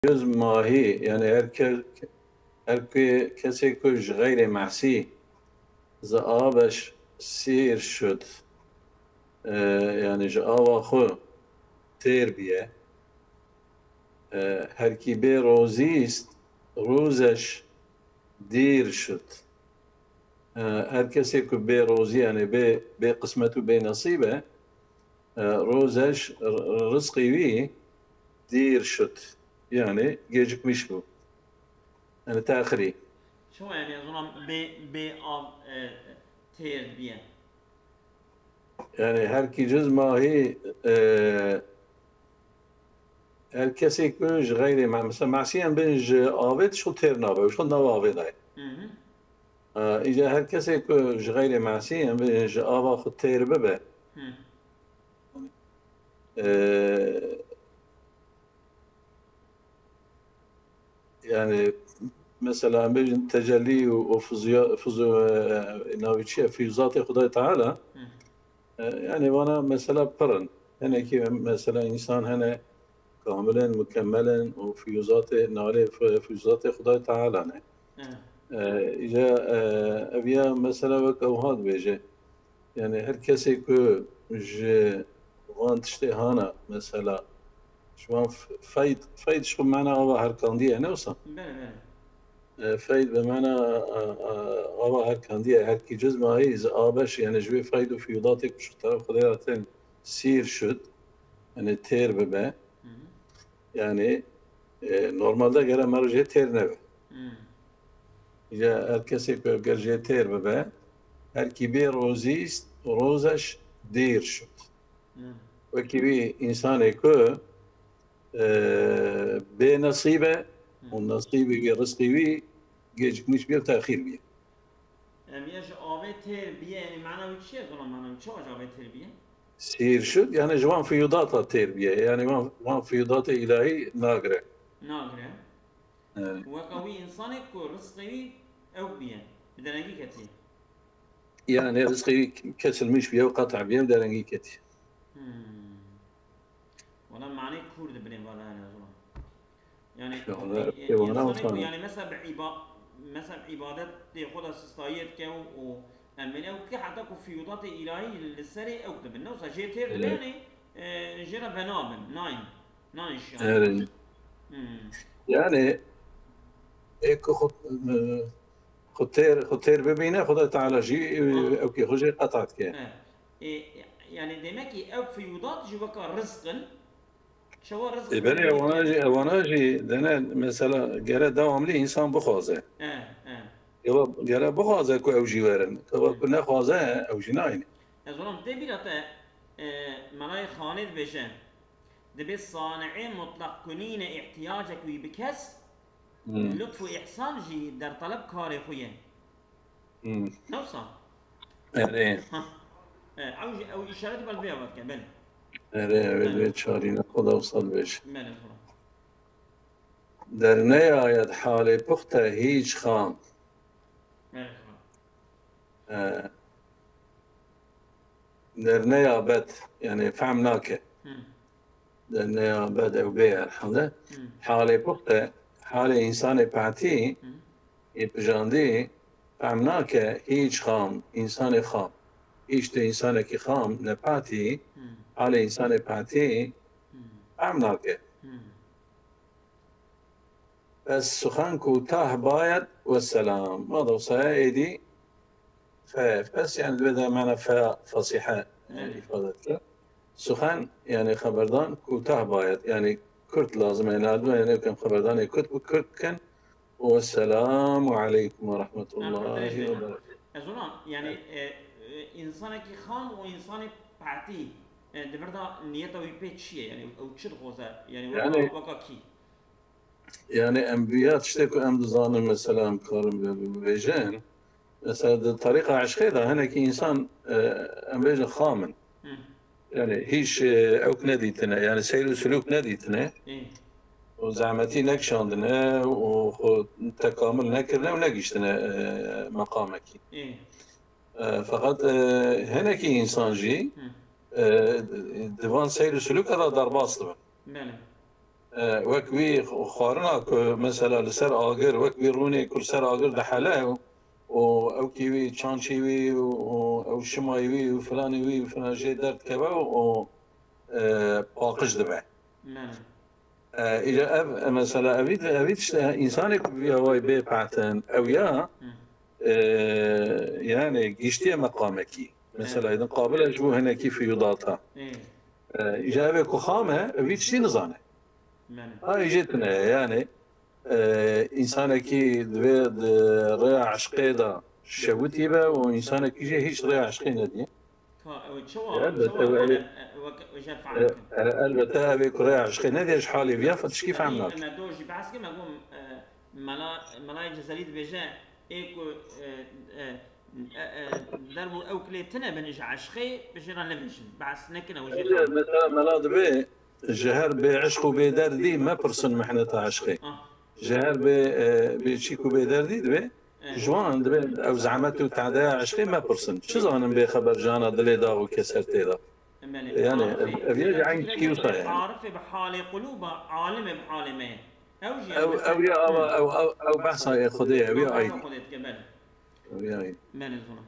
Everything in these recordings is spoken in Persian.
جز ماهی یعنی هر کسی که غیر محسی ز آبش سیر شد، یعنی ج آوا خو تیر بیه، هر کی به روزی است روزش دیر شد. هر کسی که به روزی یعنی به قسمت و به نصیبه روزش رزقی وی دیر شد، يعني جيجك مشبو يعني تأخري. شو يعني أظن ب آب تير بيه يعني هر کی جز ماهی هر کسی که غیر مثلا معصی هم بنج آبد شو تیر نابه شو نوا آبد های ایجا هر کسی که غیر معصی هم بنج آبا خود تیر ببه يعني مثلا بيجن تجلي ناويتشي فيوزات خداي تعالى يعني وانا مثلا برن هنا كي مثلا انسان هنا كاملا مكملا وفيوزات نالي فيوزات خداي تعالى اجا ابيا مثلا وكوهاد بيجي يعني هر كسي كو ج وان تشتهانا مثلا شوان فايد شو معنى الله هركاندية نوصا فايد بمعنى الله هركاندية هركي جزء ما هي إذا آبش يعني جوي فايد وفيوضاتك شو تعرف خليلاتين سير شد يعني تير ببا يعني نورمال ده جرى مرجع تير نبه إذا هركسي كو جرجع تير ببا هركي بي روزيست روزش دير شد وكي بي إنساني كو بنصيبه والنصيبه رزقي بي جيجك مش بيه تأخير بيه. ميش آبه تير بيه يعني معناه وش شيء طبعا معناه وش آبه تير بيه؟ سير شد يعني جوان فيوضاتها تير بيه يعني وان فيوضات إلهي ناقرة. ناقرة. وقوي إنسانك ورزقي أو بيه بدرجة كتير. يعني رزقي كسل مش بيه وقطع بيه بدرجة كتير. والله معناه كورد بني ولا أنا زمان. يعني إنسانك يعني مثلا عبادات خدا سستايت كه و من أو كي حتى كفيوضات إلهي للسري أو كتب النوسة جيتير يعني جرا بنابن نايش يعني إيك خطير ببينه خدا تعالى جي أو كي خجي قطعت كه. يعني دمكي أو فيوضات جوكا رزقا شو رزق بله واناجي دنا مثلا جرا دوام لي انسان بخوازه يلا جرا بخوازه كو او جيورن كو نخوازه او جناين ازولم تبيرته مناي خانه بشن دبي صانعين مطلق كنين احتياجك ويبكس لطف واحسان جي در طلب كاري خويا نوصل ايه او اشاره بالبيع وقت بله ايه چارين خدا وصل بش در نیاید حال پخته هیچ خام در نیابد يعني فهمناك در نیابد او بيع الحمد حال پخته حال انسان بعتي يبجاندي فهمناك هیچ خام انسان خام هیچ انسان کی خام نپاتی حال انسان پاتی فهمناك بس سخن کوتاه باید والسلام ما دوصايا ايدي بس يعني بدا معنى فصيحة إفادتك سخن يعني خبردان کوتاه باید يعني كرت لازم يعني كم خبردان كرت كان والسلام عليكم ورحمة الله وبركاته. أظن يعني إنسانك خام وإنسان بعتي دبردا نيته ويبيت شيء يعني أو تشر غوزة يعني وقا كي يعني أنبياء تشتكوا أم دزان مثلا كارم بيجان مثلا الطريقة عشقية هنا كي إنسان أم بيجان خامن يعني هيش أوك نديتنا يعني سير سلوك نديتنا وزعمتي نكشاندنا وتكامل نكرنا ونجيشتنا مقامك فقط هنا كي إنسان جي ديوان سير سلوك هذا درباص طبعا وكوي خارنا مثلا لسر آجر وكوي روني كل سر آجر دحاله او كيوي تشانشيوي او شمايوي وفلانيوي وفلان شيء درت كبا و باقش دبع. إذا مثلا أبيت إنسانك بيهواي بيبعتن أو يا يعني جيشتي مقامكي مثلا إذا قابل أجو هنا كيف يضاطها إذا أبي كخامة أبيت شي نظانه هاي جتنا يعني إنسانك دويد ريع عشقي دا شوتي با وإنسانك يجي هيش ريع عشقي ندي البته أبي كريع عشقي ندي إيش حالي بيا فتش كيف عملت أنا دوجي بحس كم أقوم ملاي جزريد بيجا إيكو دربو أو كليتنا بنج عشقي بجيران لمشن بس نكنا وجه مثلا ملاد بي جهر بعشق بدردي ما برسن محنة عشقي جهر بشيكو بدردي دبي جوان دبي او زعمته تعدى عشقي ما برسن شو زمان بخبر جانا دلي دا وكسرتي دا يعني ابي عين كيوصا يعني عارف بحال قلوب عالم بعالمين او يا او بحث خديه ويا اي ويا من الزنا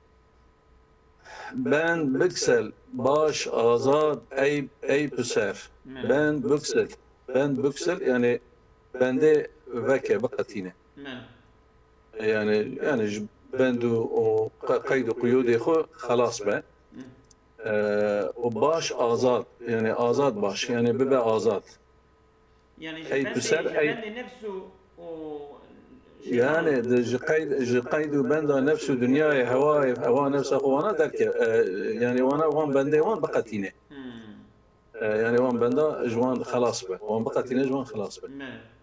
بند بكسل باش آزاد ای پسر بند بکسل يعني بنده وکه بقتینه يعني بندو قيد قيودي خو خلاص به وباش آزاد يعني آزاد باش يعني ببقى آزاد يعني اي پسر اي نفسه يعني جقيد بند نفسه دنياي هوا نفسه وانا درك يعني وانا وان بندي وان بقتينه يعني وان بندا جوان خلاص به وان بقتينه جوان خلاص به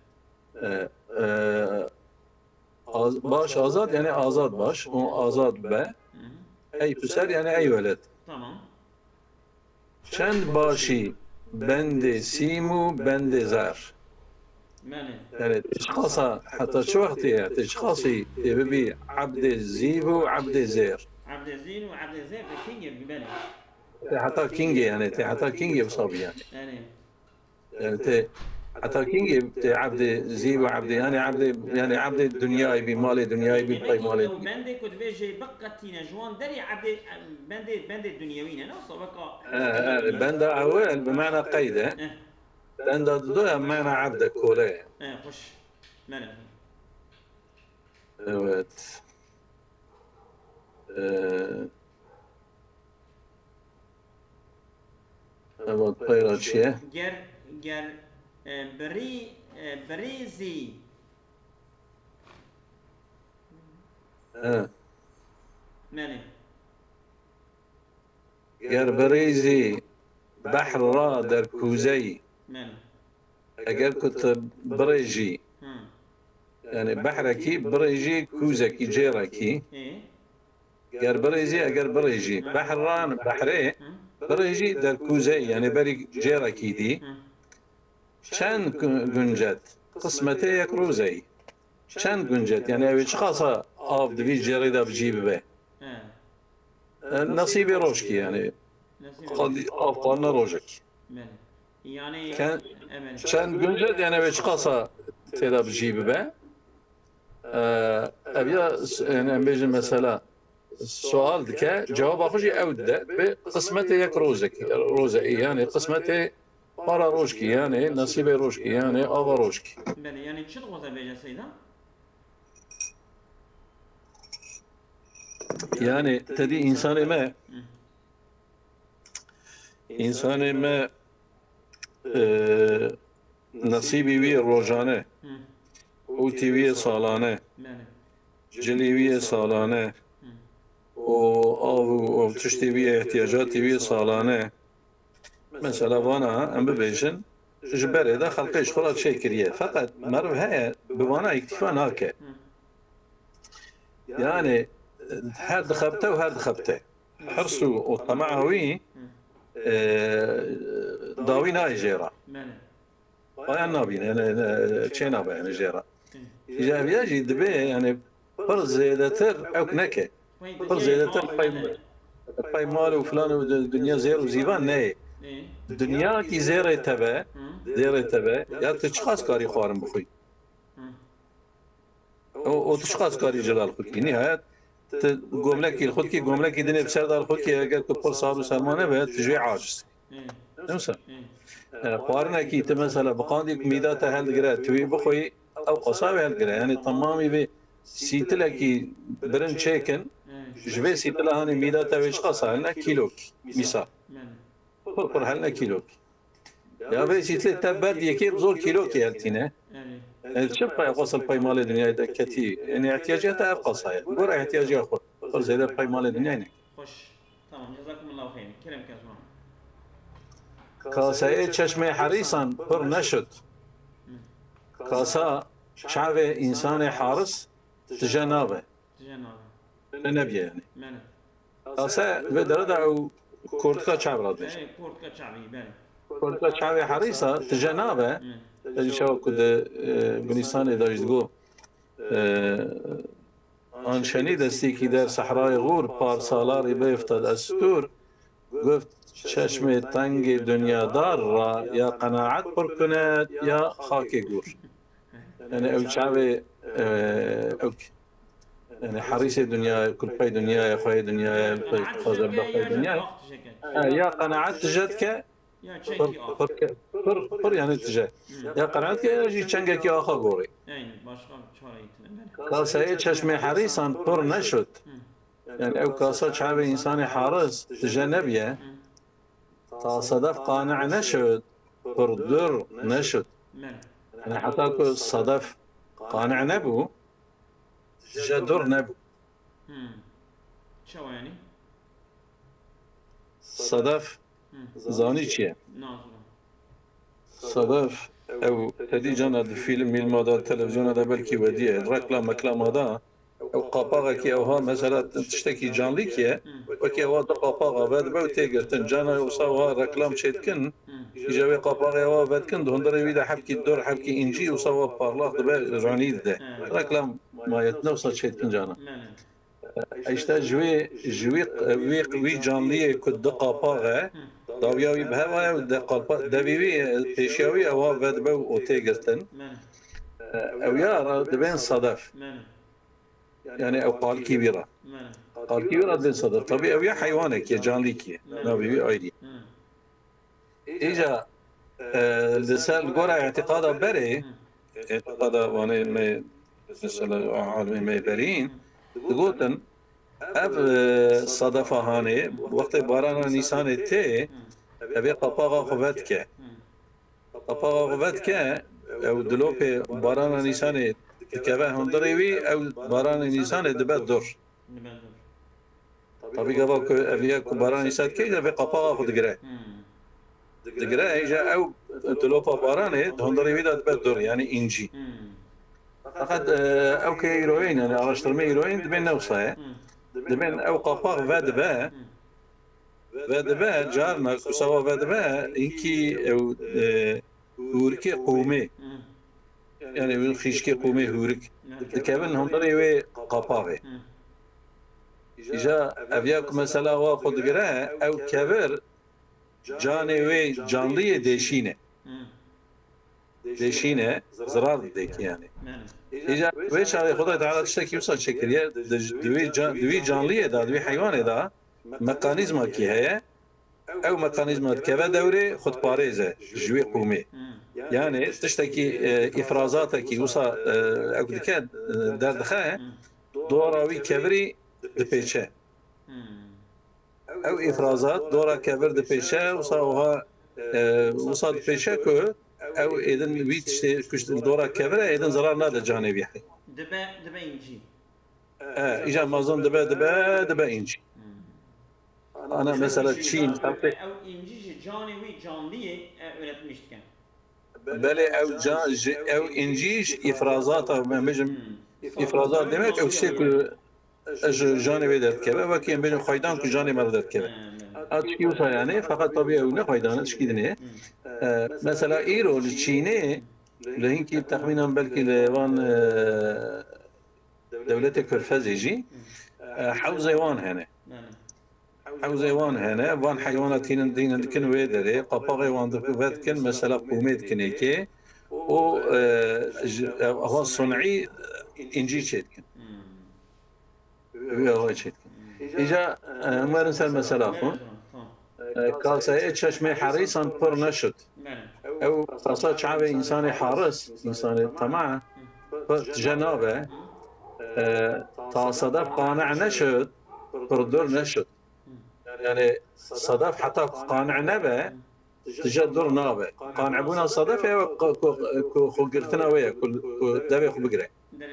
باش آزاد يعني آزاد باش وآزاد به اي پسر يعني اي ولد تمام چند باشي بند سيمو بند زر يعني تشخاصها حتى شو وقتها تشخاصي تبي عبد زيف وعبد زير عبد زين وعبد زير كينج ببالي حتى كينج يعني حتى كينج بصبي يعني حتى كينج عبد زيف وعبد يعني عبد الدنيا بمال دنياي بطي مال بند كنت بيجي بقتينا جوان دري عبد بند الدنيويين انا صبقه بند اول بمعنى قيده بند ضد معنى عبد كوله خش ماله evet evet paylaşıyor ger بريزي ماله ger بريزي بحر را در کوزی اگر كنت بريجي يعني بحركي بريجي كوزكي جيركي اگر بريجي اگر بريجي بحران بحري بريجي در كوزي يعني بري جيركي دي چند گنجت قسمتي يكروزي چند گنجت يعني اوي خاصة آف دبي جيري دا بجيب به نصيبي روشكي يعني قد آف قالنا روجك يعني چند گنجت يعني اوي خاصة تيدا بجيب به ابيا يعني بيجي مثلا سؤال دكا جواب اخوشي اودة بقسمتي يك روزكي يعني قسمتي بارا روشكي يعني نصيبي روشكي يعني آغا روشكي يعني تشد غوزة بيجا سيدا؟ يعني تدي إنساني ما نصيبي وي روجانه قوتي وي صالانه جلي وي صالانه و تشتي وي احتياجاتي وي صالانه مثلا وانا ام ببيجن جبر هذا خلقيش خلاص شيء كريه فقط مر هي بوانا اكتفاء هكا يعني هر دخبته وهر دخبته حرصوا وطمعه وي داوين هاي جيرا ويا نابين انا تشينا بين جيرا اذا بيجي دبي يعني فرز زيدتر او كنكه فرز زيدتر باي مال وفلان والدنيا زير وزيبان ناي دنیا کی زیر تبه یا تشخاص کاری خوارم بخوی او تشخاص کاری جلال خود کی نهایت گملکی خود کی گملکی دنیا بسردار خود کی اگر که پر صار و سلمانه به تجوی عاجز نمسا خوارنا کی مثلا بقاندی میدات هل گره توی بخوی او قصاوی هل گره یعنی تمامی به سیتلا کی برن چیکن جوی سیتلا هانی میدات ویش قصا هلنا کیلو مثال پر هلنا کیلو یا به سیتلا تبرد یکی بزور کیلو کی هلتینه شو باي وصل باي مال الدنيا كتي يعني احتياجاتها قصايا قول احتياجها خود خود زي باي مال الدنيا خوش تمام جزاكم الله خير كلام كزمان كاسة چشم حريصا پر نشد كاسة شعب انسان حارس تجنابه النبي يعني كاسة بدردع كورتكا شعب راد كورتكا شعبي بله كورتكا شعب حريصة تجنابه شو كده بنيسان داشتگو آن شنید استی که در صحرای غور پارسالاری بیفتد از ستور گفت چشم تنگ دنیادار را یا قناعت پر کند یا خاک گور یعنی او شعب يعني حريص الدنيا كل باي دنيا خوي دنيا خازر بخوي دنيا يا قناعت جدك پر يعني تجاه يا قناعت که يجي چنگکی آخا گوری کاسه چشم حریصان پر نشد يعني او کاسه شعب انسان حارس تجاه نبيه تا صدف قانع نشد پر در نشد يعني حتى که صدف قانع نبو تجاه در نبو شو يعني؟ صدف زانی چیه؟ صدف او تدي جانا الفيلم المادا التلفزيون هذا بلكي وديه ركلام مكلام هذا او قاپاغا كي اوها مثلا تشتكي جان ليكيه وكي هو قاپاغا بعد بو تيغرتن جانا وصاوها ركلام شيتكن يجاوي قاپاغا هو بعدكن دهندر ويدا حبكي الدور حبكي انجي وصاوها بارلاخ دبا رانيد ده ركلام ما يتنوصل شيتكن جانا ايشتا جوي وي جان ليه كد قاپاغا داویاوی به هوا دبیوی پیشیاوی اوها ودبه و اوتیگستن اویا دبین صدف يعني او قال كبيره قال كبيره دبين صدف طبيعي اويا حيوانك يا جانليكي نبيوي ايدي اجا لسال قرا اعتقاده بري اعتقاده وانا ما مثلا عالمي ما برين تقولن اف صدفه هاني وقت بارانا نيسان تي ابي قاپاغا خوفتك قاپاغا خوفتك او دلوبي بارانا نيسان كبه هندريوي او بارانا نيسان دبت دور طبي قبل ابي بارانا نيسان كي ابي قاپاغا خود دقرا دقرا اجا او دلوبا بارانا هندريوي دبت دور يعني انجي فقد او كيروين يعني ارشترمي هيروين دبين نوصه دبين او قاپاغ ودبه جارنا كسوا ودبه إنكي أو هوركي قومي يعني من خيشكي قومي هورك كابن هم طريوي قاپاغي إجا أبياك مثلا واخد قراء أو كبر جانوي جانلية ديشينة زرار ديك يعني إجا ويش على خدای تعالی تشتكي وصل شكل دوي جانلية دا دوي حيوان دا ميكانيزما كي هي او ميكانيزمات كذا دوري خد باريزه جوي قومي يعني تشتكي افرازاتك كي وصل او دكاد دردخه دوراوي كبري دبيشه او افرازات دورا كبر دبيشه وصل دبيشه كو او اذا بيت كشت دورا كبره اذا زرار نادا جانبي حي دبا انجي اجا مازن دبا انجي انا مثلا تشين او انجي جانبي جانليه öğretmişken بله او انجيش افرازات مجم افرازات demek او شيء جانبي دركبه وكي بين خيدان كو جانبي مر دركبه اتشكي وصا يعني فقط طبيعي ولا خيدان اتشكي دنيه مثلا ايرو الصيني لهنكي تقريبا بلكي لوان دولة كرفاز يجي حوزة وان هنا حوزه وان هنا وان حيوانات دين دكن ويدري قباغي وان دكن مثلا قوميد كنيكي و هو صنعي انجي تشيتكن هو تشيتكن اجا مرسل مثلا خو كاسه چشمه حريصان پر نشد او كاسه شعبي انسان حارس انسان طمع جنابه تصادف قانع نشد پردور نشد يعني صدف حتى قانع نبه تجدر نابه قانع بونا صدف خو قرتنا ويا كل دبي خو بقرا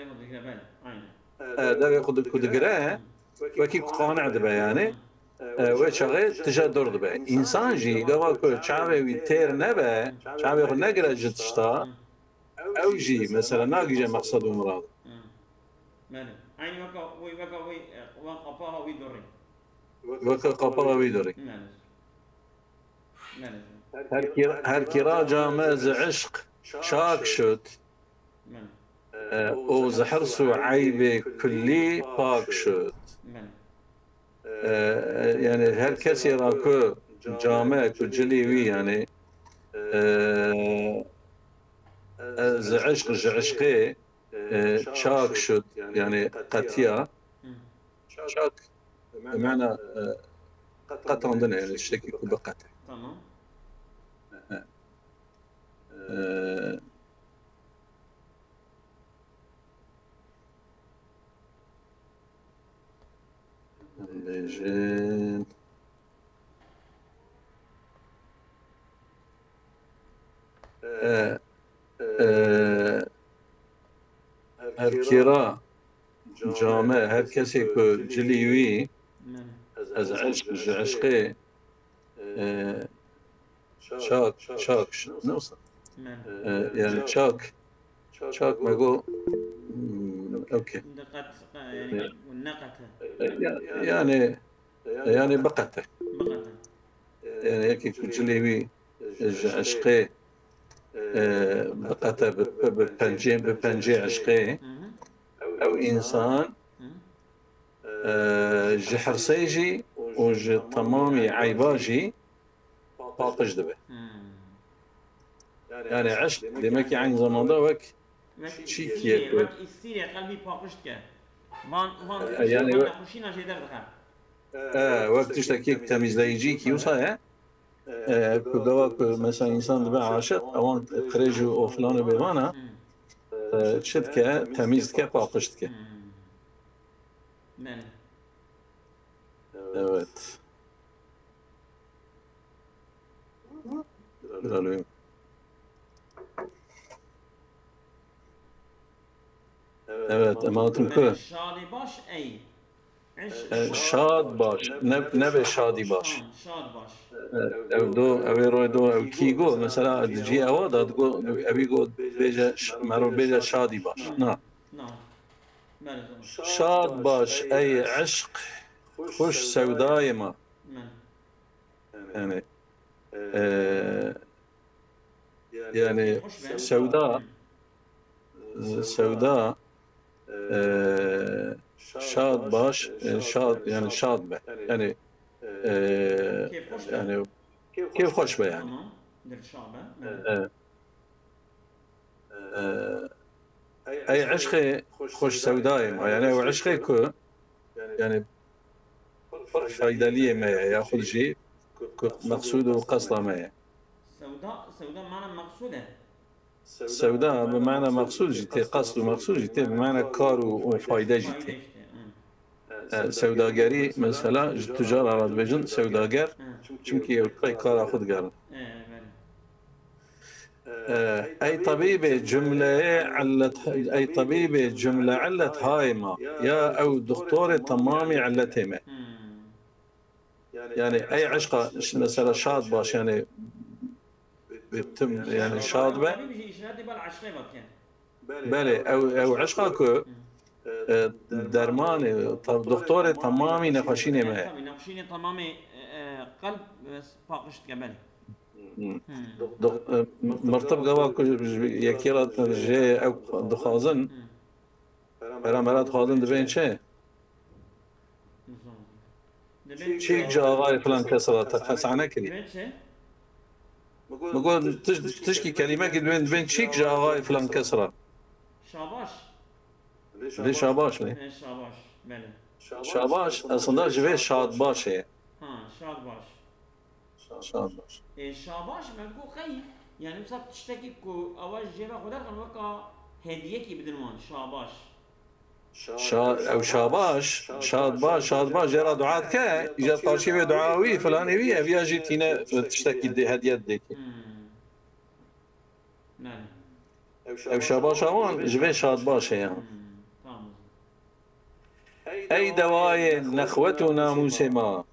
دبي خو دقرا وكي قانع دبه يعني وشغل تجدر دبه انسان جي قبل كل شعبي ويتير نبه شعبي خو نقرا جتشتا او جي مثلا ناقي مقصد ومراد عين وقفاها ويدوري وقفاها ويدوري هر كرا جامز عشق شاك شد او زحرسو عيب كلي باك شد يعني هر كسي راكو جامع كجليوي يعني زعشق جعشقي شاك شد يعني قتيا شاك بمعنى قطع عندنا يعني الشكل يكون بقطع تمام الليجين هالكرا جامع هر كسي كو جليوي از عشقي شاك نوصل يعني شاك ما يقول اوكي يعني والنقطة يعني بقته يعني هيك جليوي عشقي بقته ببنجي عشقي او انسان جحرسيجي وج تمامي عيباجي باقش دبه يعني عشق دمك يعني زمان ده وك شي كيه وقت استيري قلبي باقشت كه يعني خوشينا جدر دخل وقت تشتكيك تميزليجي كيوصا كدوا مثلا انسان دبه عاشق اوان قريجو او فلان بيوانا شدكه تميزكه باقشتكه Evet. Alıyorum. Evet, emanetüm kı. Şadi baş ey. Şad baş. Ne be şadi baş. Şad baş. Ev do, ev roy do, ev ki go. Mesela dici ava da go, evi go beje, mero beje şadi baş. Na. Şad baş ey aşk. خوش سودای ما يعني سودا شاد باش شاد يعني شاد به يعني يعني كيف خوش به يعني اي عشقي خوش سودای ما يعني وعشقي كو يعني فايدالية ما ياخذ شيء مقصود وقصده ما سوداء معنى مقصودة سوداء بمعنى مقصود جيتي قصد ومقصود جيتي بمعنى كار وفايدة جيتي سوداگری مثلا تجار عرض بجن سوداگر چونكي يلقي كار أخذ قال أي طبيب جملة علت أي طبيب جملة علت هايمة يا أو دكتور تمامي علتها ما يعني اي عشقه مثلا شاد باش يعني بتم يعني شاد به بله او عشقه كو درماني دكتور تمامي نقاشيني ما نقاشيني تمامي قلب بس باقشت قبل مرتب قوا يكيرات جي او دخازن برامرات خازن دبين شيء شيك جا آغاي فلان كسرة تخسعنا كلي بقول تشكي كلمة قد بين شيك جا آغاي فلان كسرة شاباش ليش شاباش ليه؟ شاباش بله شاباش أصلا جبه شاد باش هي شاد باش شاد باش شاباش ملكو خي يعني مثلا تشتكي كو أول جيرا خدا كان وقع هدية كي بدنوان شاباش أو شاباش شاد باش جرا دعاء كا إجا طاشي دعاوي فلاني بيه أبيا جيتينا تشتكي دي هدية ديكي نعم أو شاباش أوان جبه شاد باش هي أي دواي نخوة ناموس ما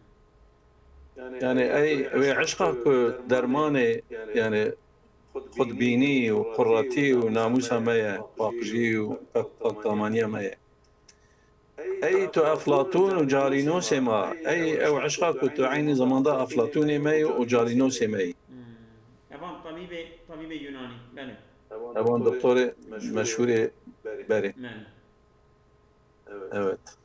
يعني أي عشقك درماني يعني خود بینی و قرتی و ناموس همه باقجی و پاکدامانی همه ای تو افلاطون و جالینوس ما ای او عشقا که تو عین زمان ده افلاطون ما و جالینوس ما طبعا طبيب يوناني بله طبعا دكتور مشهور بره evet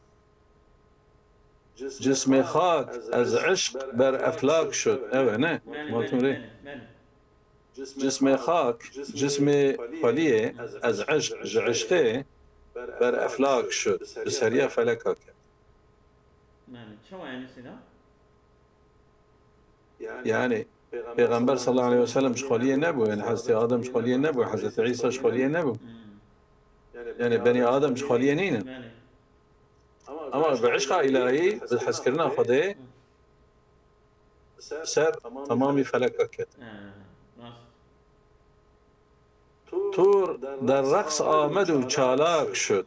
جسم خاک از عشق بر افلاک شد evet نه مالتون جسم خاک جسم خالیه از عشقه بر افلاک شد به سریع فلک ها کرد شو يعني سيدا؟ يعني پیغمبر صلی الله علیه و سلم شخالیه نبود يعني حضرت آدم شخالیه نبود حضرت عیسی شخالیه نبود يعني بني آدم شخالیه نینن اما به عشق الهی به حس کردن خدا سر تمامی فلک ها کرد تور در رقص آمد و چالاک شد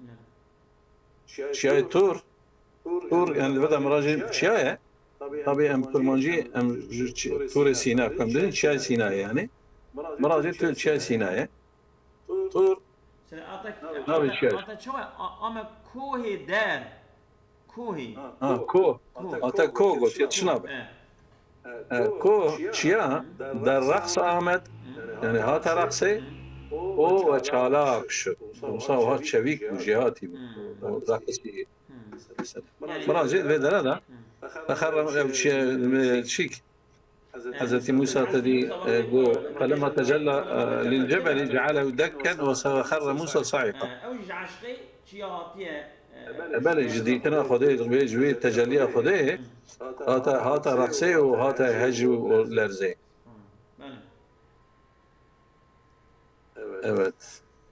چیای تور یعنی بده مراجع چیایه طبعا ام کرمانجی ام تور سینا کم دین چیای سینا یعنی مراجع تور چیای سینا تور نبی چیای شو اما کوه در کوهی کوه آتا کوه گفت یتشنابه کوه چیا در رقص آمد يعني هات رقصه او چالاک شد موسا و هات شویک و جهاتی بود رقصی مراجع بدنا ده فخر شيك حضرت موسى تدي فلما تجلى للجبل جعله دكا وخر موسى صاعقا بله جديتنا خديه جوي تجلي خديه هات رقصه وهات هجو لرزه evet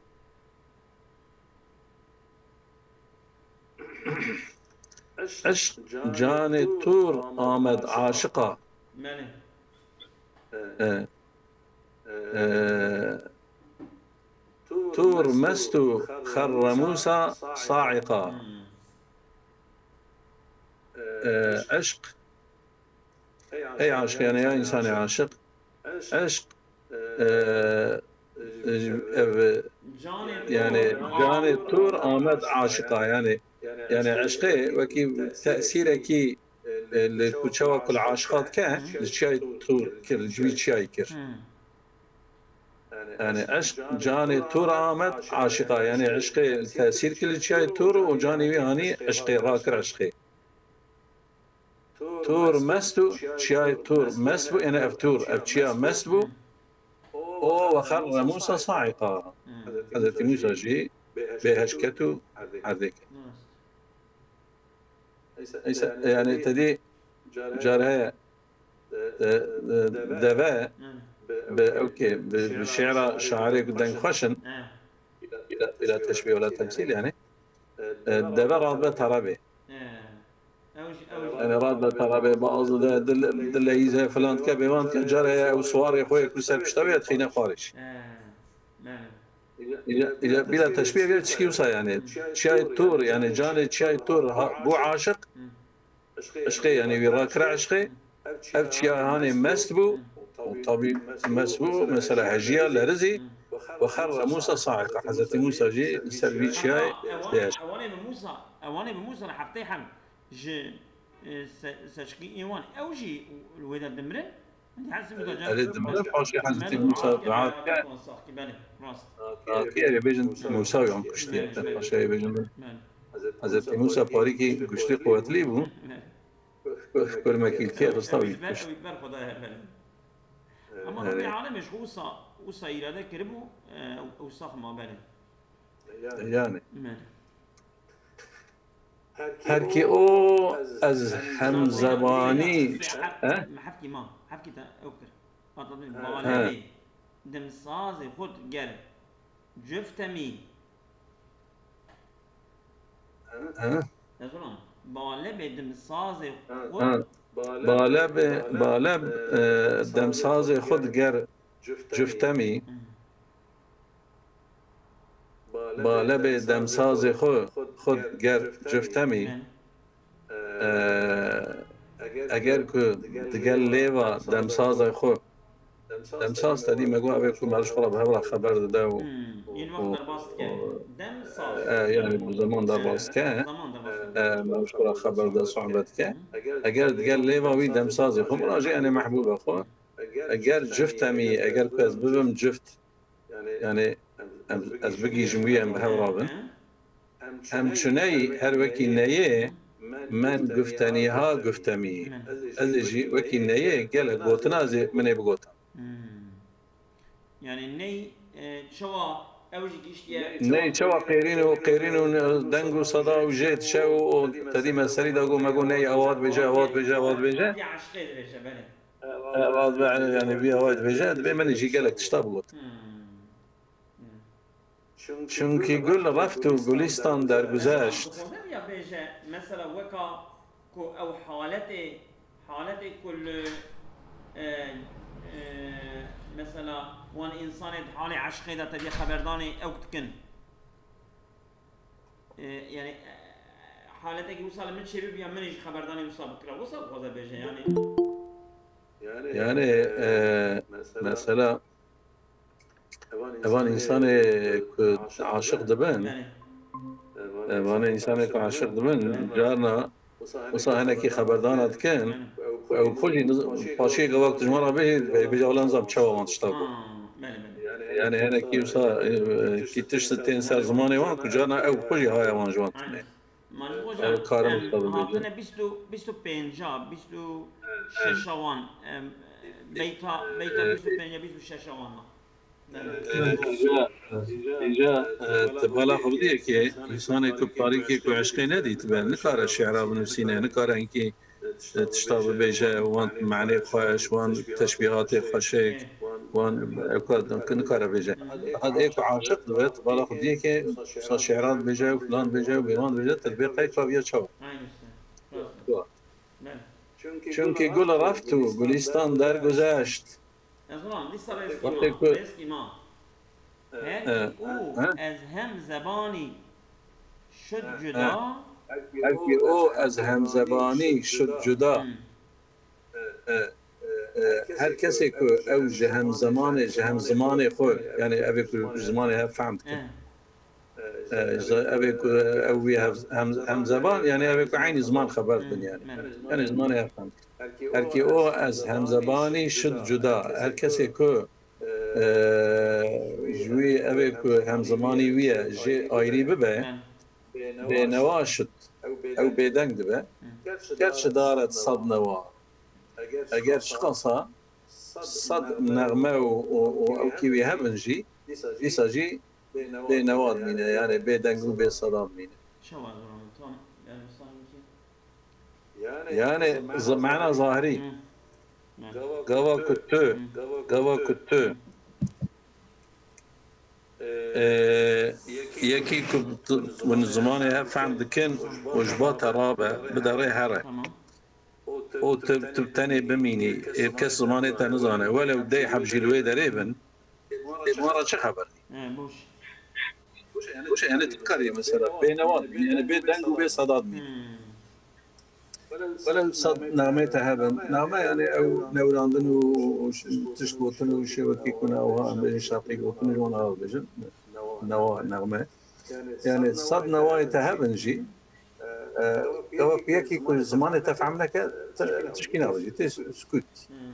عشق جان تور آمد عاشقا تور مست خر موسى صاعقا عشق أي عاشق يعني يا إنسان عاشق عشق يعني جاني تور آمد عاشقا يعني عشقي وكي تأثيره كي الكوتشوا كل عاشقات كان الشاي تور كل جوي شاي كر يعني عشق جاني تور آمد عاشقا يعني عشقي تأثير كل شاي تور وجاني وياني عشقي راكر عشقي تور مستو شاي تور مسبو يعني افتور افتشيا مسبو وخر موسى صاعقا حضرت موسى جي بهشكته عذيك يعني تدي جارها دواء اوكي بالشعر شعري قدام خشن الى تشبيه ولا تمثيل يعني دواء راد ترابي يعني راد ترابي بعض دليزه فلان كبيوان جارها او صواري خويا كل سنه بشتوي تخينا خارج إذا بلا تشبيه غير تشكيوسا يعني شاي تور يعني جاني شاي تور بو عاشق عشقي يعني وراكر عشقي أو شيا هاني مسبو طبيب مسبو مثلا هجيا لرزي وخر موسى صاعقة حضرت موسى جي سلبي شاي أواني بموسى رح أفتحهم جي سشكي إيوان أو جي الويدا دمرن الدمرن حاشي حضرت موسى دعاء كي بيجن موسى يوم كشتي حاشي بيجن حضرت موسى باريكي كشتي قوتلي بو كل ما كيل كيف استوي بر خدا هبل اما ربي عالمش وصا إراده كربو وصاخ ما بره يعني هر کی او از هم زبانی حفكي ما حفكي تا اوكر اطلب بالي دم ساز خود گر جفتمي نزلون بالي دم ساز خود بالب دم ساز خود گر جفتمی بالب دمساز خود گر جفتمی اگر که دیگر لیوا دمساز خود دمساز تدی مگو اوی که مرش خلا به هبرا خبر داده و این وقت در باست که دمساز یعنی بزمان در باست که مرش خلا خبر داده صحبت که اگر دیگر لیوا وی دمساز خود مراجع یعنی محبوب خود اگر جفتمی اگر که از ببم جفت یعنی از بگی جمعیم به هورابن همچنین هر وکی نیه من گفتنی ها گفتمی از جی وکی نیه گله گوتن از منی بگوتم یعنی نی شوا اوجی گیشتیه نی شوا قیرین و دنگ و صدا و جیت شو و تدی مسری داگو مگو نی اواد بجا اواد يعني بيها وايد بجد بما نجي قالك تشتغل چونکی گل رفت و گلستان در گذشت مثلا وكا او حالت كل مثلا وان انسان حال عشقی دا تبي خبرداني او تكن يعني حالتك وصل من شباب يا منيش خبرداني وصل بكره وصل هذا بيجي يعني مثلا اوان انسان که عاشق دبن اوان انسان که عاشق دبن جارنا وصا هناكي خبردانات كان او فوجي باشي قواك تجمرها به بجاولان زام تشوا ما تشتاقوا يعني هناكي وصا كي تشتين سال زماني وان كجارنا او فوجي هاي وان جوان كارم هاتنا بيستو بينجا بيستو ششوان بيتا بيستو بينجا بيستو ششوان اینجا تبالا خودیه که انسان کپاری که عشقی ندید و نکاره شعرها بنویسینه نکاره اینکه تشتاب بیجه وان معنی خواهش وان تشبیهات خشک وان نکاره بیجه فقط ایک عاشق دوه تبالا خودیه که شعرات بیجه و فلان بیجه و بیوان بیجه تطبیقه کافیه چاو چونکه گل رفت و گلستان در گذشت وقتی ما او از هم زبانی شد جدا اگه او از هم زبانی شد جدا هر کسی که او جهم زمان خود یعنی اوی که زمان ها فهمت کن اوی که اوی هم زبان یعنی اوی که عین زمان خبر کن یعنی زمان ها فهمت هر کی او از همزبانی شد جدا هر کسی که جوی اوی که همزمانی ویه جی آیری ببه به نوا شد او بیدنگ دبه گرچه دارد صد نوا اگر شخصا صد نغمه و کیوی همون جی دیسا جی به نواد مینه یعنی بیدنگ و به صدا مینه يعني معنى ظاهري قوا كتو يكي من زمانها فعند كن وجبات رابع بدري هره او تبتني بميني كس زمانه تنزانه ولو دي حبجي الوي دريبن مرة شو خبرني وش يعني تذكري مثلا بين نواد يعني بين دنگ وبين صداد ولو صد نغمتها هذا نغمه يعني او نوراندن وتشكوتن وشبكي كنا او بين شاطئ وكنا جون هذا بجن نغمه يعني صد نوايتها بنجي قوا بيكي كل زمان تفهمنا ك تشكي ناوجي تسكت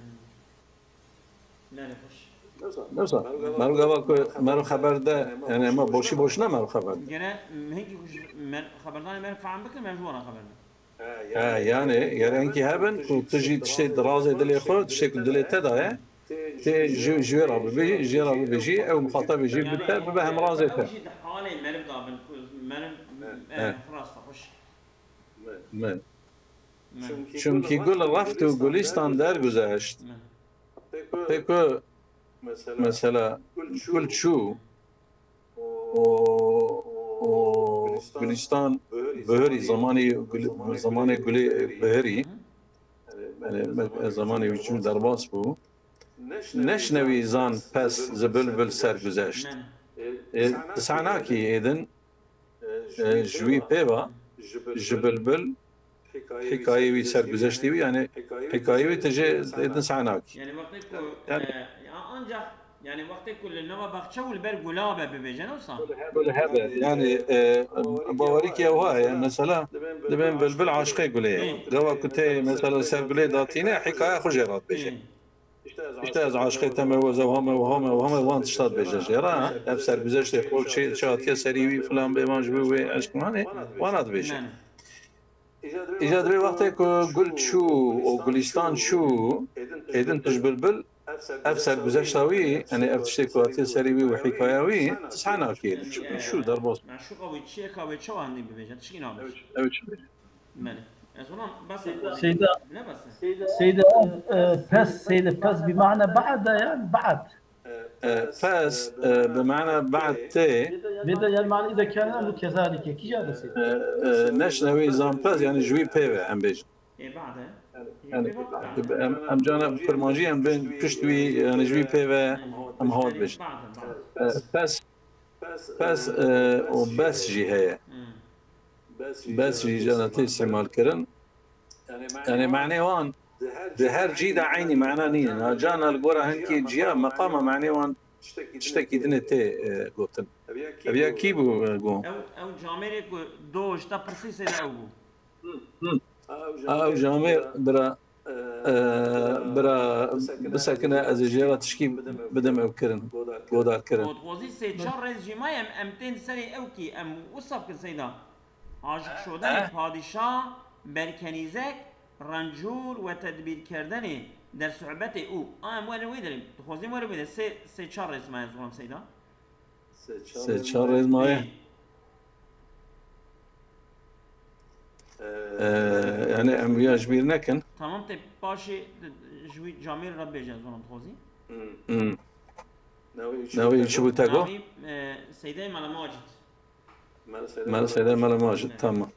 نوصل مرو خبر ده يعني ما بوشي بوشنا مرو خبر جنا هيك خبرداني مرو فهم بك ما جوانا خبرنا يعني انكي هبن وتجي تشتي درازة دلي خود تشتي دلي تدا تي جيرا بيجي او مخاطب يجي بالتال بهم رازة أول شيء حالي مرب دابن مرب خلاص تخش من چونکی گل رفت و گلیستان درگذشت پکو مثلا گل چو و گلیستان بهری زمانی گلی بهری زمانی ویچون درباس بو نشنوی زان پس زبلبل سرگذشت تسعناکی ایدن جوی پیوا جبلبل حكاية وي سرگذشتی وی يعني حكاية وي تجي نسعناك يعني وقتی که آنجا يعني وقتی كل نوا بخشة والبر گلابه ببيجن وصا يعني باوريك يا وها يعني مثلا دبن بلبل عاشقي قولي قوا كنت مثلا سر قولي داتينا حكاية خجرات بيجي اشتاز عاشقي تم وهم وان تشتاد بيجي جرا اف سرگذشتی خود شيء شات سريوي فلان بيمانج بوي اشكماني وانا بيجي إذا دري وقتك قلت شو وقليستان شو إذن تجبلبل أفسر گذشتاوي يعني أفتشتي كواتي سريوي وحكاياوي تسعنا أكيد شو دربوس شو قوي شيء قوي شو عندي ببيجة تشكي نابش مالي بس سيدة بس بمعنى بعد يعني بعد فاس بمعنى بعد تي بدا يعني معنى إذا كان كذلك كي جاب سيدة نشنوي زان فاس يعني جوي بيفا أم بيج بعده يعني أم جانا فرمانجي أم بين كشتوي يعني جوي بيفا أم هاد بيج فاس وبس جي هي بس جي جانا تي استعمال كرن يعني معنى وان هر جيدا عيني معناه نين جانا القرى هنكي جيا مقامة معناه وان تشتكي دنتي قوتن أبيا كيبو قوم أو جامير دوش تا برسيس أو أو جامير برا بسكنا أزجيرة تشكي بدم أو كرن قودار كرن وتوزي سيد شارز جماعة أمتين سري أو كي أم وصف كسيدا عاشق شدن پادشاه برکنیزک رنجور و تدبیر کردن در صحبت او وارد ویداریم تخوازیم وارد ویدار سه چار رئیس مایه زورم سیدا سه چار رئیس مایه يعني أمريكا جبير نكن تمام تي باشي جوي جامير رب بيجن زورم تخوازي ناوي شو بتاعو ناوي سيداي مال ماجد تمام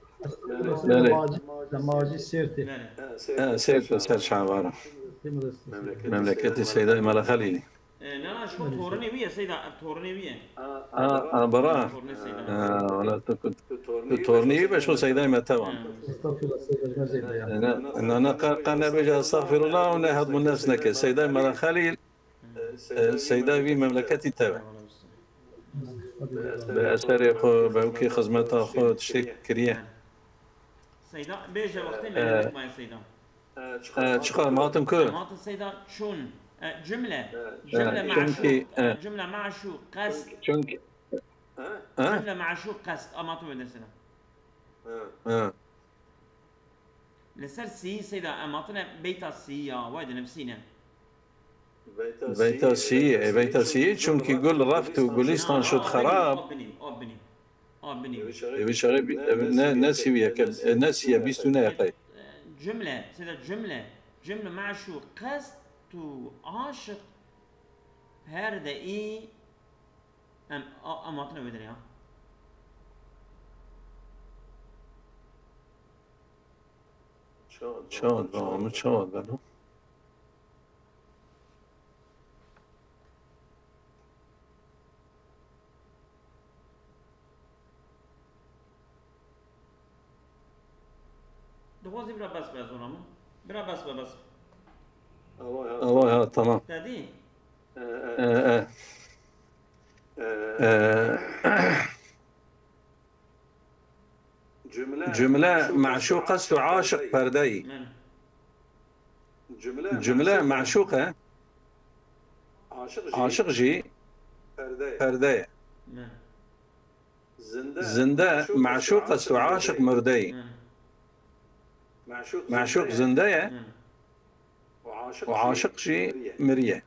ماجد سيرتي سير شعبارة مملكتي سيداي مال خليلي لا شو تورني ويا سيدا تورني ويا أنا برا ولا كنت تورني بشو سيداي ما توا أنا قلنا بيجي أستغفر الله ونهض من نفسنا سيداي مال خليل سيداي في مملكتي توا بأسر خو بوكي خدمتها خو تشكريه سيدا بيجي وقتين ما سيدا شقا ماتم كل ماتم سيدا شون جملة مع شو قصد جملة مع شو قصد ماتم بدنا سيدا لسر سي سيدا ماتنا بيتا سي وايد نفسينا بيتا سي چونكي قول رفت وقوليستان شد خراب بشغل ناسي وياك ناسي بيستونا يقي جملة سيدا جملة مع شو قصد تو عاشق هردا اي اماتنا بدري ها شاد بلو دوازي برا بس بزورم برا بس الله تمام تادي جملة معشوقة وعاشق بردي جملة معشوقة عاشق جي بردي زندة معشوقة وعاشق مردي معشوق زندية وعاشق شي مريه.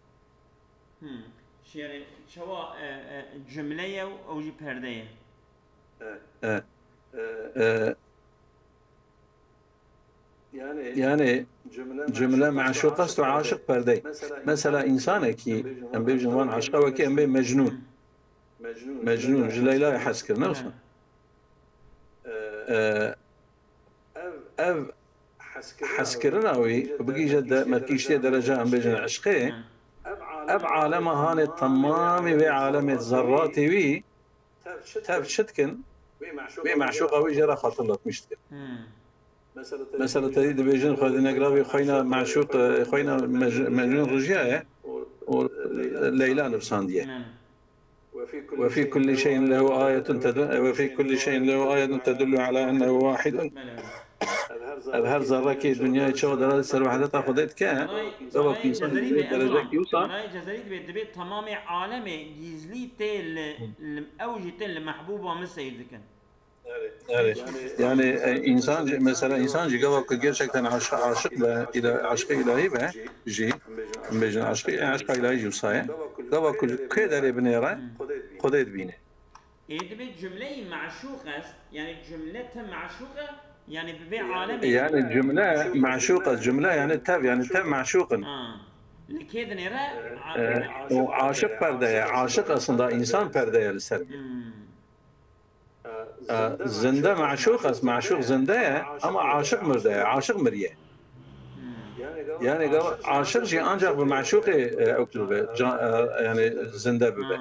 يعني شوا جملة أو جي پردية. يعني جملة معشوق است وعاشق پردي. مثلا إنسان كي أم بيجن وان عاشقه وكي أم بي مجنون جليلا يحس كرنا وصلا. أب حس كرنا وي وبقي جد مركيشتي درجة أم بيجن عشقه. أب عالم هاني تمامي في عالم الذرات وي تاب شتكن وي معشوقه وي جرى خاطر مشتكن. مثلا تريد بيجن خذ نقرا خوينا معشوق خوينا مجنون رجاء وليلى نفسانديه. وفي كل شيء له آية تدل على أنه واحد. هر ذرة كي الدنيا تشوف درجة سر وحدتها خذت كان سبب إنسان درجة يوصل. جزريت بيت تمام عالم جزلي تل أوجي تل محبوبة من سيد كان. يعني إنسان مثلا إنسان جي قبل كجيشك عاشق إلى عشق إلهي به جي بيجن عشق إلهي جوصايا قبل كل كده بنيرة خذت بينه. إذا جملة معشوقة يعني جملة معشوقة يعني ببيع عالمي. يعني الجملة معشوقة الجملة يعني تاب معشوقا. لكيد نرى وعاشق پردية عاشق أصلا إنسان پردية للسر. زنده معشوق است معشوق زنده اما عاشق مرده عاشق مريه. يعني عاشق جي انجا بمعشوق اكلوبه يعني زنده ببه.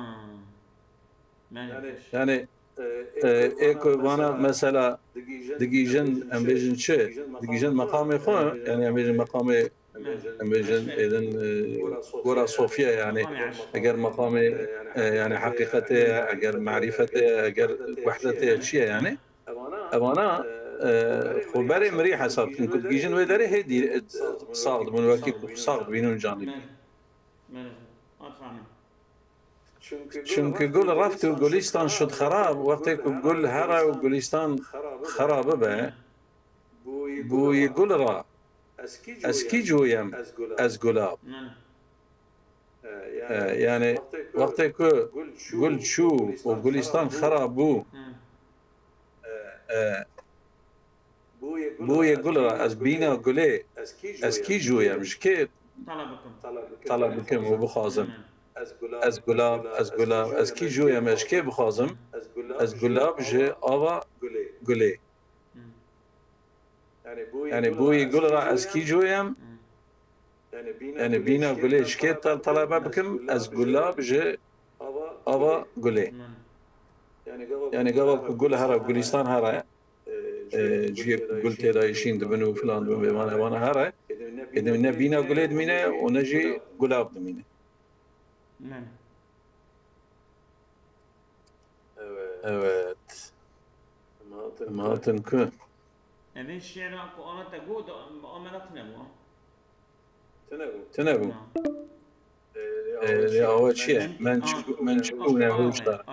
يعني ايكو وانا مثلا دقيجن ام بيجن شي دقيجن مقامي خو يعني ام بيجن مقامي ام بيجن اذن ورا صوفيا يعني اگر مقامي يعني حقيقته اگر معرفته اگر وحدته شيء يعني انا خبري مريحه صارت كنت دقيجن وداري هدي صاغد من وكي صاغد بينون جانبي. چونکه گل رفت و گلستان شد خراب وقتی که گل هرا و گلستان خراب به بوی گل را از کی جویم از گلاب. يعني وقتی که گل شو و گلستان خراب بو بوی گل را از بینا گله از کی جویم جکی طلب بکم و بخوازم. از گلاب از کی جویم از کی بخوازم از گلاب جه آوا گله. يعني بوی گل را از کی جویم يعني بینا گله از کی طلب بکم از گلاب جه آوا گله. يعني قبل گل هرا گلستان هرا جي قلت هذا يشين دبنو فلان دبنو وانا هرا إذا من بينا قلت مينا ونجي قلاب دمينا. evet ما تنكر. هذا الشعر أكو أنا تقول أمانة تنبو. يا أول شيء من شو نهوش دار.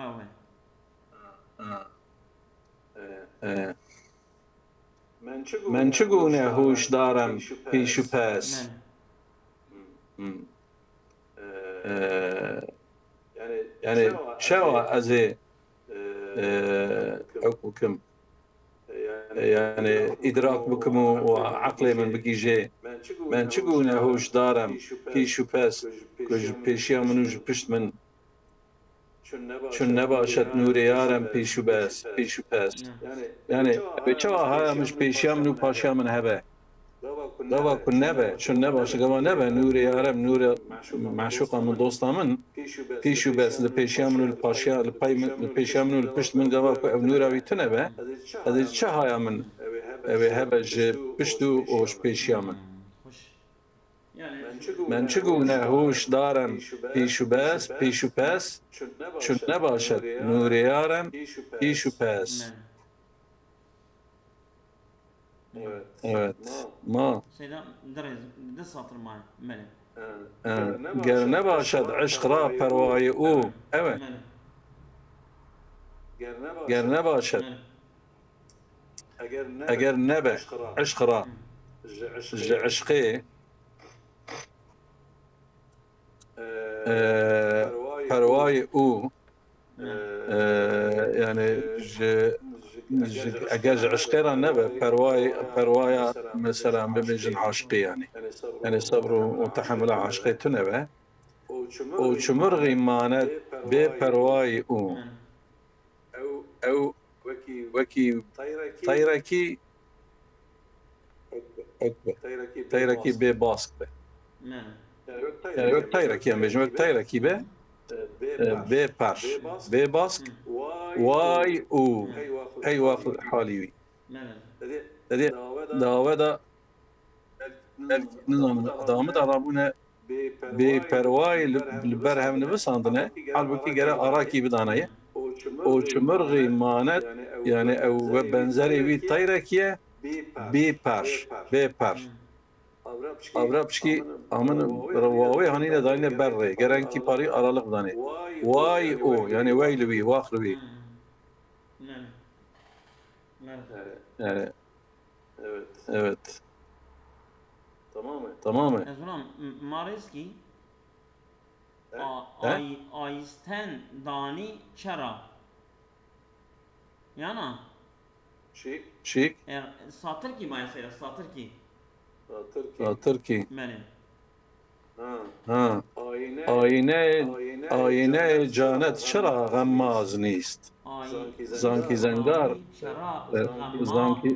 من چگونه هوش دارم پیش و پس. يعني شوا از حكمكم يعني ادراك بكم وعقلي من بقيجي من چگونه هوش دارم پیش و پس کج پیشیا منوج پشت من چون نباشد نور یارم پیش و پس يعني بچوا ها مش پیشیا منو پاشیا من هبه دوا کن نبه چون نباشه گوا نبه نور یارم نور معشوقا من دوستا من پیشو بس لپیشیا منو لپاشیا لپیشیا منو لپشت من گوا کو نور اوی تو نبه از چه های من اوی هبه ج پشتو اوش پیشیا من. من چگونه هوش دارم پیشو پس چون نباشد نور یارم پیشو پس. Evet. ما ده سطر معي ملك گر نباشد عشق را پروای او. evet. گر نباشد اگر نبه عشق را عشقي پرواي او يعني اجاز عشقي را نبه پروايا مثلا ببيجن عاشقي يعني صبر وتحمل عاشقي تنبه وشمرغي مانت بپرواي او وكي طيركي طيركي بباسك يعني وقت طيركي يعني بيجن وقت طيركي بباش بباسك واي او هي واخذ حالي هذه داودا نظام دامت عربونا بپرواي البرهم نفس عندنا حالبكي جرى أراكي بدانية وشمرغي مانت يعني أو بنزري بي طيركية بپاش أبرا بشكي أمن رواوي هنينا داينا بري جران كي باري أرالق داني واي أو يعني ويلوي واخلوي يعني evet tamamen Ezram Mariski Aysten Dani Çera Yana şik Satır ki mesela satır ki Türkiye benim ha ayine canet çara gammaz nist zanki zengar zanki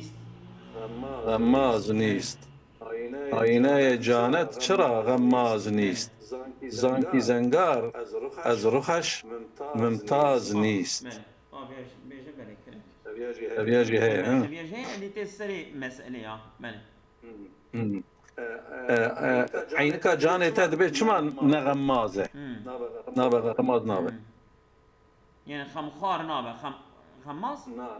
gammaz nist ayine canet çara gammaz nist zanki zengar az ruhaş mümtaz nist أبياجي هي أبياجي اللي تسري مسألة يا بني عينك جاني تدبي شما نغمازه نابغ غماز نابغ يعني خمخار نابغ خماس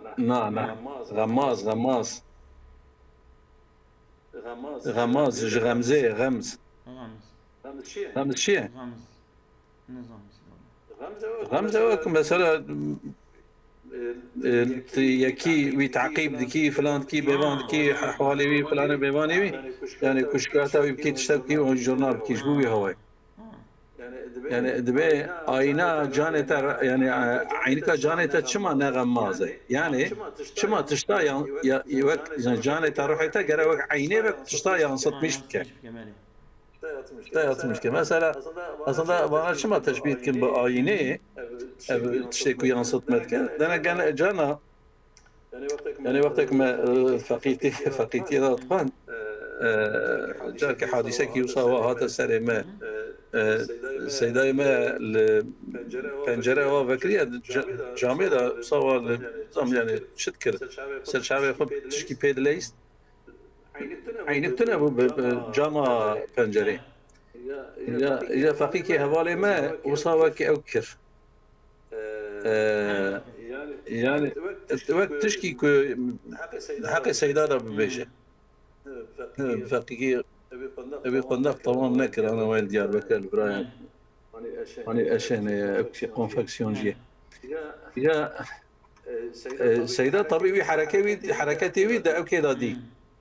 غماز غمزه غمز شيء نظام غمزه وك مثلا يكي ويتعقيب دكي فلان كي بيبان دكي حوالي وي فلان بيباني وي يعني كشكاتا ويبكي تشتبكي والجورنال بكيش بوي هواي يعني دبي آينا جانتا يعني عينك جانتا شما نغمازه يعني شما تشتا يعني وقت جانتا روحيتا قرا وقت عيني وقت تشتا ينصت مش بك تشتا مش مثلا اصلا بانا شما تشبيه كم بآينه تشتكي ينصت متك انا جانا يعني وقتك ما فقيتي هذا طبعا جاك حادثه كي يصاوا هذا السنه ما سيداي ما البنجره وفكريه جامده صور نظام يعني شتكر سرشابه خب تشكي بيد ليست عينكتنا بجامع بنجري يا فقيكي هوالي ما وصاوك اوكر يعني وقت تشكي حق سيداده ببيشه فقيكي ابي قنداق طبعا نكر انا وين ديار بكر البرايم اني اشين اكسي كونفكسيون جي يا سيدة طبيبي حركتي وي دا اوكي دا دي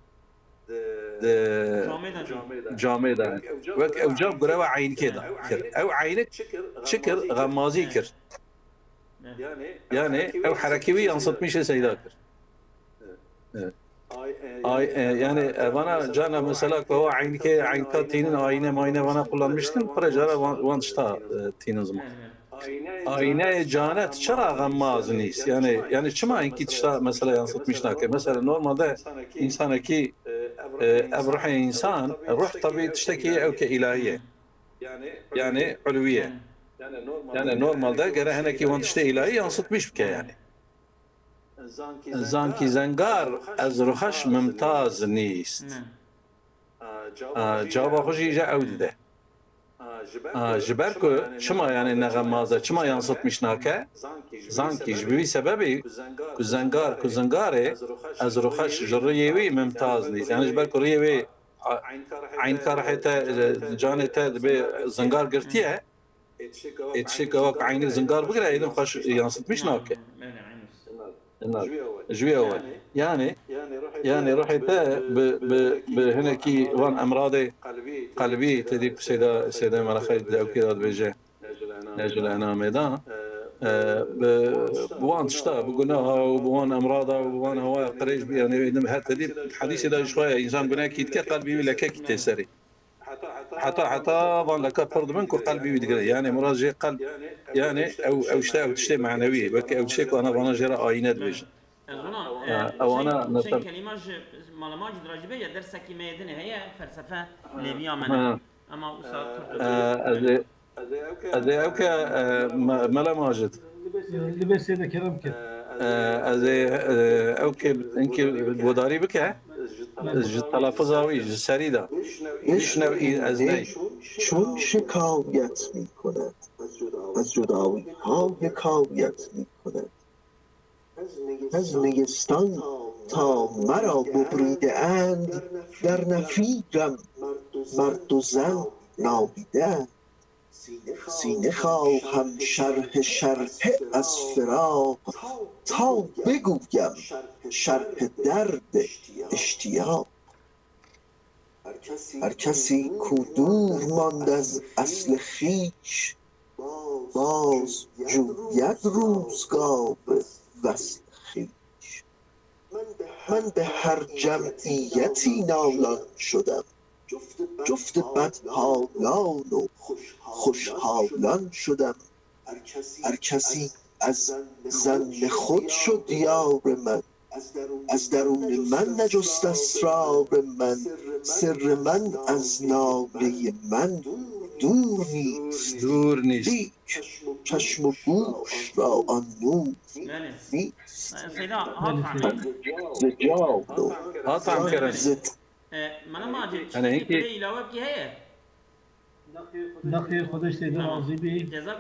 جامده وك او جاب قرا عين كده او عينك شكر غمازي كر يعني او حركوي ينصت مش سيداك يعني وانا جانا مثلا هو عينك تينين عينه ماينه وانا kullanmıştım projara vançta tinin zaman ayna canet çara gammaz nis yani çima inki tişta mesela yansıtmışlar ki mesela normalde insandaki ruh insan ruh tabii tişteki evke ilahiye yani ulviye yani normalde gene heneki vançta ilahi yansıtmış bir yani zanki zengar az ruhaş mümtaz nist cevabı hoş iyice avdide جبركو شما يعني نغمازة شما ينصتمش ناكا زانكي جبوي سببي كوزنغاري از روخش جريوي ممتاز نيز يعني جبركو ريوي عين كارحيتا جانيتا بي زنغار قرتيه اتشيك وك عين زنغار بقرا ايضا خش ينصتمش ناكا جوي اول يعني رحت بهنكي وان امراضي قلبي تديك سيدا مرخي او كذا بيجي نجل انا ميدان بوان تشتا بقولناها وبوان امراضها وبوان هواء قريش يعني هذا حديث ده شويه انسان بناك كي قلبي ولا كي تسري حتى ظن لك فرض منك قلبي ويدقري يعني مراجع قلب يعني او تشتي معنويه بك او شيء انا وانا جرى اينات بيجي او انا مثلا كلمه مالماج دراجبيه درسك ما يدني هي فلسفه ليبيا من اما وصلت ازي اوكا ملا ماجد اللي بس هذا كلام كده ازي اوكي انك بوداري بك تلفظها ويج سریدا میشنوی از نی چون شکایت می کند از جدایی ها حکایت می کند از نیستان تا مرا ببریده اند در نفیرم مرد و زن نابیده اند سینه خواهم شرح از فراق تا بگویم شرح درد اشتیاق هر کسی کو دور ماند از اصل خویش باز جوید روزگار وصل خویش من به هر جمعیتی نالان شدم جفت بدحالان و خوشحالان شدم هر کسی از ظن خود شد یار من از درون من نجست اسرار من سر من از ناله من دور نیست لیک چشم و گوش را آن نور نیست ز هاتم كرم من ما جبت انا هيك إلى وجهي هي نخیر خودش دیده راضی بی